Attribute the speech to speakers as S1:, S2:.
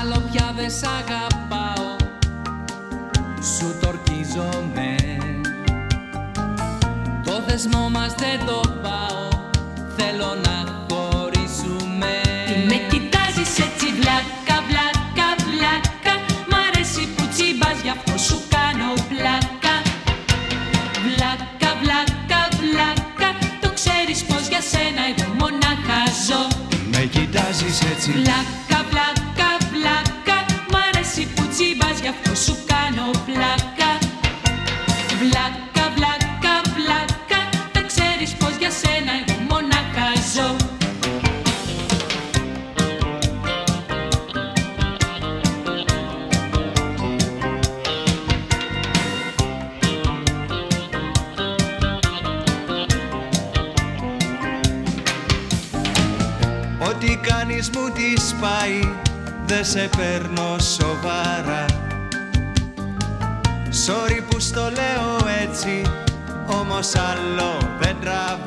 S1: Άλλο πια δε σ' αγαπάω, σου τορκίζομαι. Το δεσμό μας δεν το πάω, θέλω να χωρίσουμε.
S2: Τι με κοιτάζεις έτσι βλάκα, βλάκα, βλάκα, μ' αρέσει που τσιμπάς, γι' αυτό σου κάνω πλάκα. Βλάκα, βλάκα, βλάκα, το ξέρεις πως για σένα εγώ μονάχα ζω.
S1: Με κοιτάζεις έτσι
S2: Βλάκα, βλάκα, βλάκα, μ' αρέσει που τσιμπάς, γι' αυτό σου κάνω πλάκα. Βλάκα, βλάκα, βλάκα, το ξέρεις πως για σένα εγώ μονάχα ζω.
S1: Ό,τι κάνεις μου τη σπάει, δε σε παίρνω σοβαρά. Sorry που στο λέω έτσι, όμως άλλο δεν τραβά.